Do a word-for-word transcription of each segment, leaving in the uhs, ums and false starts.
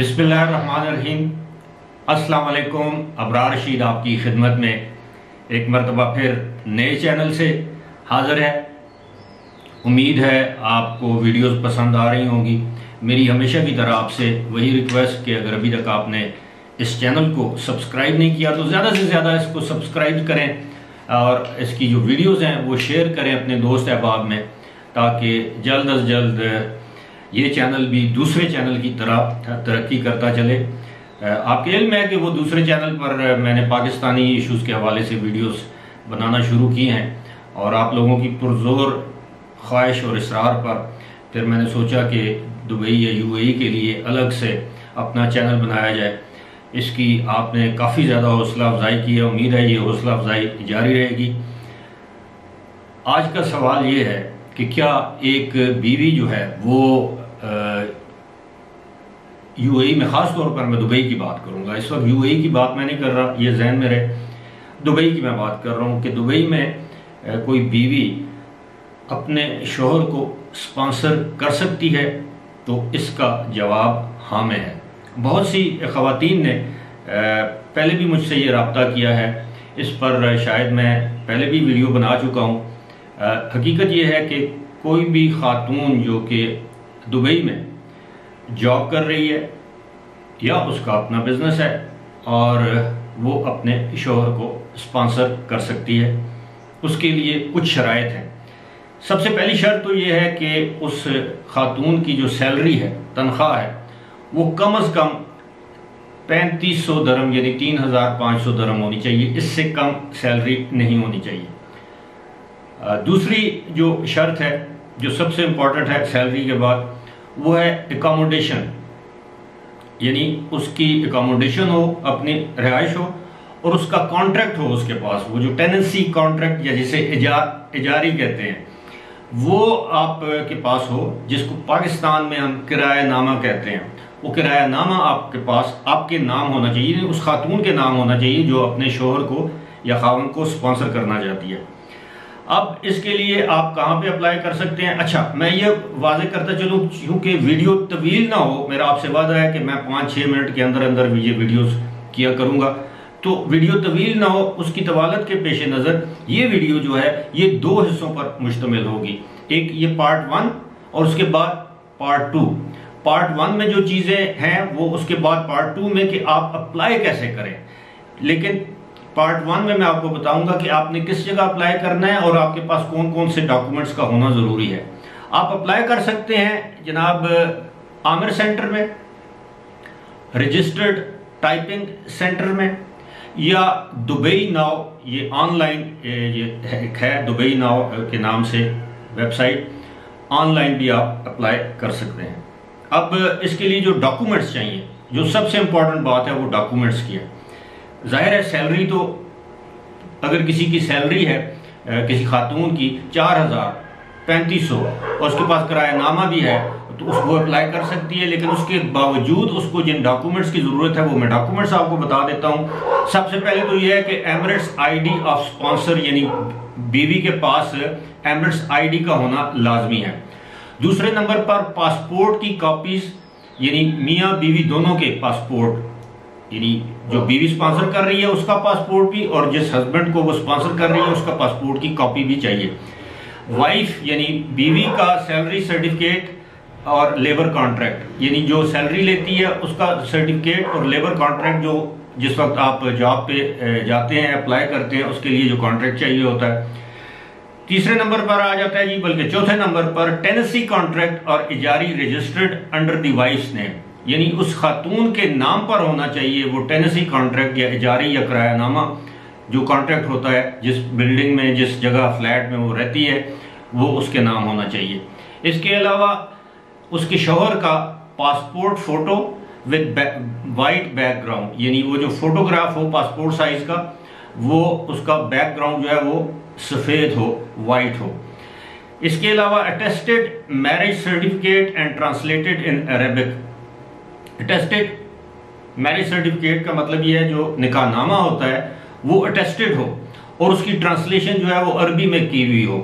बिस्मिल्लाहिर्रहमानिर्रहीम। अस्सलाम वालेकुम। अबरार रशीद आपकी खिदमत में एक मरतबा फिर नए चैनल से हाज़िर है। उम्मीद है आपको वीडियोस पसंद आ रही होंगी। मेरी हमेशा की तरह आपसे वही रिक्वेस्ट कि अगर अभी तक आपने इस चैनल को सब्सक्राइब नहीं किया तो ज़्यादा से ज़्यादा इसको सब्सक्राइब करें और इसकी जो वीडियोस हैं वो शेयर करें अपने दोस्त अहबाब में, ताकि जल्द अज जल्द ये चैनल भी दूसरे चैनल की तरह तरक्की करता चले। आपके इल्म है कि वो दूसरे चैनल पर मैंने पाकिस्तानी इश्यूज़ के हवाले से वीडियोस बनाना शुरू किए हैं और आप लोगों की पुरजोर ख्वाहिश और इसरार पर फिर मैंने सोचा कि दुबई या यूएई के लिए अलग से अपना चैनल बनाया जाए। इसकी आपने काफ़ी ज़्यादा हौसला अफजाई की है, उम्मीद है ये हौसला अफजाई जारी रहेगी। आज का सवाल ये है कि क्या एक बीवी जो है वो यूएई में, ख़ास तौर पर मैं दुबई की बात करूँगा, इस वक्त यूएई की बात मैं नहीं कर रहा, ये जहन में रहे, दुबई की मैं बात कर रहा हूँ कि दुबई में कोई बीवी अपने शोहर को स्पॉन्सर कर सकती है? तो इसका जवाब हाँ में है। बहुत सी ख़वातीन ने पहले भी मुझसे ये रब्ता किया है, इस पर शायद मैं पहले भी वीडियो बना चुका हूँ। हकीकत ये है कि कोई भी ख़ातून जो कि दुबई में जॉब कर रही है या उसका अपना बिजनेस है और वो अपने शोहर को स्पॉन्सर कर सकती है, उसके लिए कुछ शराइत हैं। सबसे पहली शर्त तो ये है कि उस खातून की जो सैलरी है, तनख्वाह है, वो कम अज़ कम पैंतीस सौ दरम यानी तीन हज़ार पाँच सौ दरम होनी चाहिए, इससे कम सैलरी नहीं होनी चाहिए। दूसरी जो शर्त है, जो सबसे इम्पॉर्टेंट है सैलरी के बाद, वो है एकोमोडेशन, यानी उसकी एकोमोडेशन हो, अपनी रिहाइश हो और उसका कॉन्ट्रैक्ट हो उसके पास, वो जो टेनेंसी कॉन्ट्रैक्ट या जिसे इजार इजारी कहते हैं वो आपके पास हो, जिसको पाकिस्तान में हम किरायानामा कहते हैं। वो किरायानामा आपके पास आपके नाम होना चाहिए, उस खातून के नाम होना चाहिए जो अपने शोहर को या खावन को स्पॉन्सर करना चाहती है। अब इसके लिए आप कहाँ पे अप्लाई कर सकते हैं? अच्छा, मैं ये वाज़ेह करता चलूँ क्योंकि वीडियो तवील ना हो, मेरा आपसे वादा है कि मैं पाँच छः मिनट के अंदर अंदर ये वीडियोस किया करूँगा, तो वीडियो तवील ना हो उसकी तवालत के पेश नज़र ये वीडियो जो है ये दो हिस्सों पर मुश्तमिल होगी। एक ये पार्ट वन और उसके बाद पार्ट टू। पार्ट वन में जो चीज़ें हैं वो उसके बाद पार्ट टू में कि आप अप्लाई कैसे करें, लेकिन पार्ट वन में मैं आपको बताऊंगा कि आपने किस जगह अप्लाई करना है और आपके पास कौन कौन से डॉक्यूमेंट्स का होना ज़रूरी है। आप अप्लाई कर सकते हैं जनाब आमिर सेंटर में, रजिस्टर्ड टाइपिंग सेंटर में, या दुबई नाउ, ये ऑनलाइन ये है दुबई नाउ के नाम से वेबसाइट, ऑनलाइन भी आप अप्लाई कर सकते हैं। अब इसके लिए जो डॉक्यूमेंट्स चाहिए, जो सबसे इम्पोर्टेंट बात है वो डॉक्यूमेंट्स की है। जाहिर है सैलरी तो अगर किसी की सैलरी है किसी खातून की चार हज़ार पैंतीस सौ और उसके पास किरायानामा भी है तो उसको अप्लाई कर सकती है, लेकिन उसके बावजूद उसको जिन डॉक्यूमेंट्स की ज़रूरत है वो मैं डॉक्यूमेंट्स आपको बता देता हूँ। सबसे पहले तो ये है कि एमिरेट्स आईडी ऑफ स्पॉन्सर, यानी बीवी के पास एमिरेट्स आईडी का होना लाजमी है। दूसरे नंबर पर पासपोर्ट की कॉपीज, यानी मियाँ बीवी दोनों के पासपोर्ट, यानी जो बीवी स्पॉन्सर कर रही है उसका पासपोर्ट भी और जिस हस्बैंड को वो स्पॉन्सर कर रही है उसका पासपोर्ट की कॉपी भी चाहिए। वाइफ यानी बीवी का सैलरी सर्टिफिकेट और लेबर कॉन्ट्रैक्ट, यानी जो सैलरी लेती है उसका सर्टिफिकेट और लेबर कॉन्ट्रैक्ट, जो जिस वक्त आप जॉब पे जाते हैं अप्लाई करते हैं उसके लिए जो कॉन्ट्रैक्ट चाहिए होता है। तीसरे नंबर पर आ जाता है जी, बल्कि चौथे नंबर पर टेनेंसी कॉन्ट्रैक्ट और इजारी registered under the wife's name, यानी उस खातून के नाम पर होना चाहिए वो टेनेंसी कॉन्ट्रैक्ट या इजारी या किरायानामा जो कॉन्ट्रैक्ट होता है, जिस बिल्डिंग में जिस जगह फ्लैट में वो रहती है वो उसके नाम होना चाहिए। इसके अलावा उसके शौहर का passport photo with white background, यानी वो जो फोटोग्राफ हो पासपोर्ट साइज का, वो उसका बैकग्राउंड जो है वो सफ़ेद हो, वाइट हो। इसके अलावा attested marriage certificate and translated in Arabic. Attested marriage certificate का मतलब ये है जो निकाहनामा होता है वो अटेस्टेड हो और उसकी ट्रांसलेशन जो है वो अरबी में की हुई हो,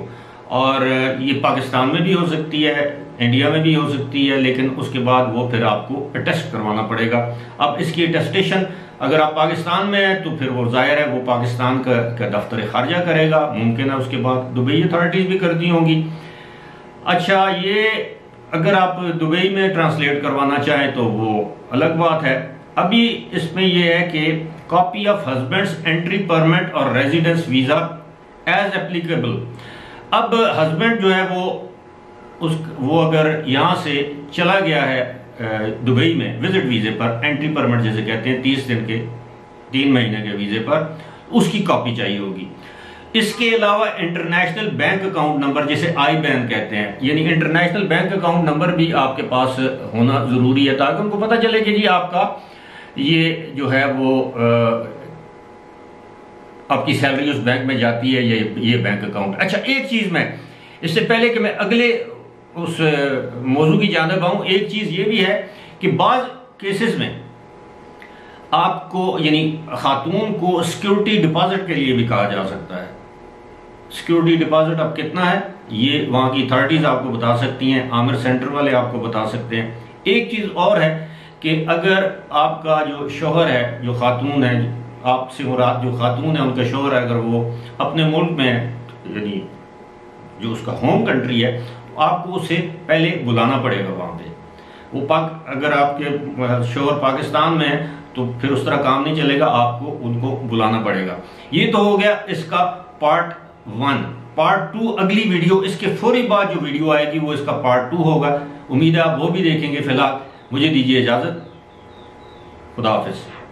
और ये पाकिस्तान में भी हो सकती है, इंडिया में भी हो सकती है, लेकिन उसके बाद वो फिर आपको अटेस्ट करवाना पड़ेगा। अब इसकी अटेस्टेशन अगर आप पाकिस्तान में हैं तो फिर वो जाहिर है वो पाकिस्तान का, का दफ्तर खारजा करेगा, मुमकिन है उसके बाद दुबई अथॉरिटीज़ भी करती होंगी। अच्छा, ये अगर आप दुबई में ट्रांसलेट करवाना चाहें तो वो अलग बात है। अभी इसमें यह है कि copy of husband's entry permit और रेजिडेंस वीज़ा एज एप्लीकेबल। अब हस्बैंड जो है वो उस वो अगर यहाँ से चला गया है दुबई में विजिट वीज़े पर, एंट्री परमिट जैसे कहते हैं, तीस दिन के तीन महीने के वीज़े पर, उसकी कॉपी चाहिए होगी। इसके अलावा इंटरनेशनल बैंक अकाउंट नंबर जिसे आई बैन कहते हैं, यानी इंटरनेशनल बैंक अकाउंट नंबर भी आपके पास होना ज़रूरी है, ताकि उनको पता चले कि जी आपका ये जो है वो आ, आपकी सैलरी उस बैंक में जाती है, ये ये बैंक अकाउंट। अच्छा, एक चीज़ मैं इससे पहले कि मैं अगले उस मौजू की जानिब आऊँ, एक चीज़ ये भी है कि बाज़ केसेस में आपको यानी खातून को सिक्योरिटी डिपॉजिट के लिए भी कहा जा सकता है। सिक्योरिटी डिपॉजिट अब कितना है ये वहाँ की अथॉरिटीज़ आपको बता सकती हैं, आमिर सेंटर वाले आपको बता सकते हैं। एक चीज़ और है कि अगर आपका जो शोहर है, जो खातून है, आपसे मुराद जो खातून है उनका शोहर है, अगर वो अपने मुल्क में यानी जो उसका होम कंट्री है, आपको उसे पहले बुलाना पड़ेगा वहाँ पे। वो पाक अगर आपके शोहर पाकिस्तान में है तो फिर उस तरह काम नहीं चलेगा, आपको उनको बुलाना पड़ेगा। ये तो हो गया इसका पार्ट वन। पार्ट टू अगली वीडियो, इसके फौरी बाद जो वीडियो आएगी वो इसका पार्ट टू होगा। उम्मीद है आप वो भी देखेंगे। फिलहाल मुझे दीजिए इजाज़त। खुदा हाफिज़।